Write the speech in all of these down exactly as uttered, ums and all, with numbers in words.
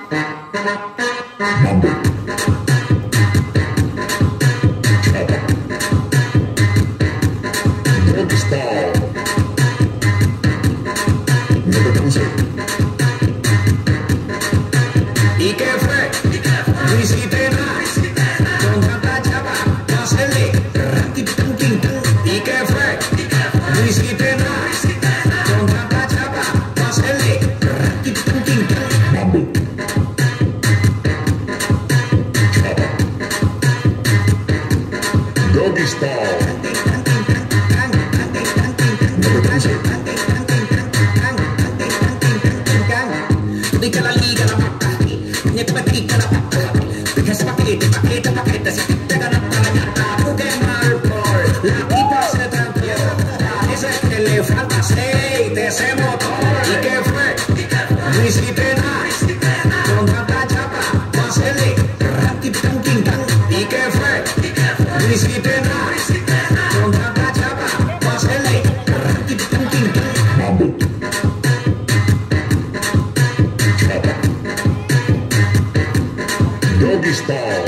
¿Y qué fue? No hiciste nada. Con tanta chapa, no hacerle. ¿Y qué fue? No hiciste nada. Con tanta chapa, no hacerle. Doggy style. Dica la liga, la pata, ni te patica la pata. Deja ese paquete, paquete, paquete, si te ganas para la ñata, porque mal por la tipa se tranquiló. Parece que le falta aceite ese motor. ¿Y qué fue? No hiciste nada. Con tanta chapa, no hacerle. ¿Y qué fue? No hiciste nada. Con tanta chapa, no hacerle. Doggy style.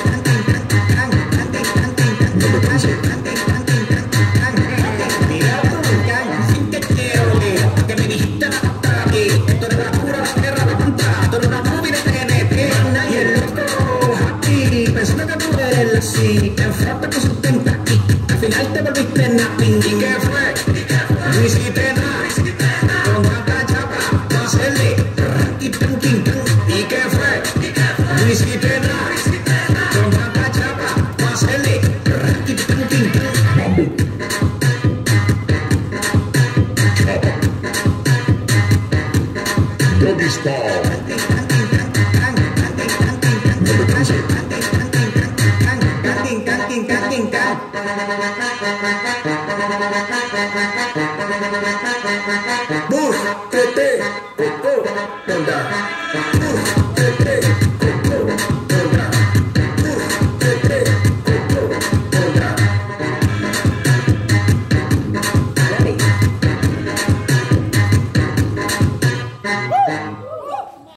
Que quiero ver, que me dijiste la pata aquí. Esto es la pura guerra de contra. Tú eres una movie de T N T. Y el loco aquí, pensando que tú eres así. Te enfrente con su tenta aquí. Al final te volviste napping. ¿Y qué fue? No hiciste nada. Con tanta chapa, no hacerle. ¿Y qué fue? No hiciste nada. Con tanta chapa, no hacerle. Doggy style. Bus, tete, coco, onda. Bus, tete, coco.